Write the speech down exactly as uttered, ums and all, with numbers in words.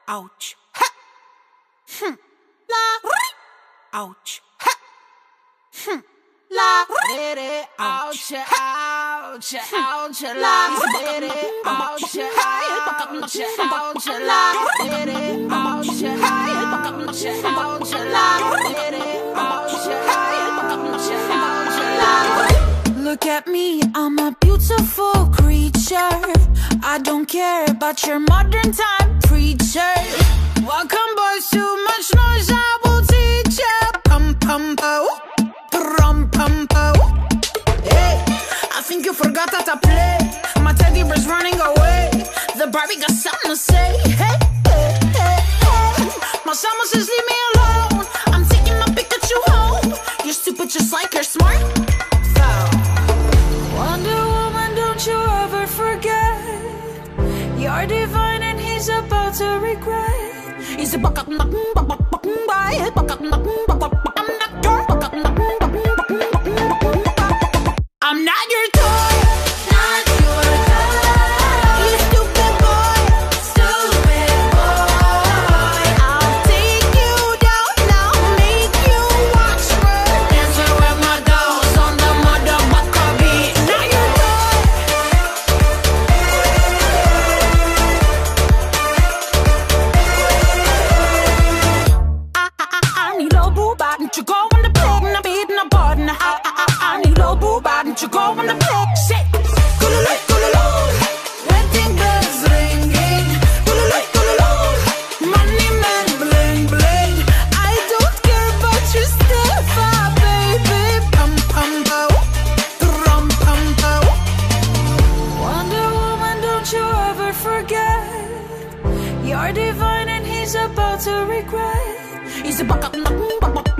ouch, ha, hm, la, ouch, ha, hm, la, ouch, ouch, ouch, ouch, la, ouch, ouch, ouch, ouch, la, ouch, ouch, ouch, la. Look at me, I'm a beautiful creature. I don't care about your modern time preacher. Welcome boys, too much noise, I will teach ya. Pum pum po, pum pum po. Hey, I think you forgot how to play. My teddy bear's running away. The Barbie got something to say. Hey, hey, hey, hey. My summer says leave me alone. I'm taking my Pikachu home. You're stupid just like you're smart. Wonder Woman, don't you ever forget. You're divine and he's about to regret. He's a buck up, buck up, buck up, buck up, buck up. I'm not your toy. Not your toy. You stupid boy. Stupid boy. I'll take you down now, make you watch me. Dancing with my dolls on the motherfucker beat. Not your toy. I, I, I, I need a boo bot. Don't you go on the plate and I'm beating a button. I, I, I, I need a boo bot. Don't you go on the plate. Shit. Kululu, kululu. Wedding bells ringing. Kululu, kululu. Money man bling bling. I don't care about your stuff, ah, baby. Pum pum po, rum pum po. Wonder Woman, don't you ever forget. You're divine and he's about to regret. He's a buck up, buck up, buck up.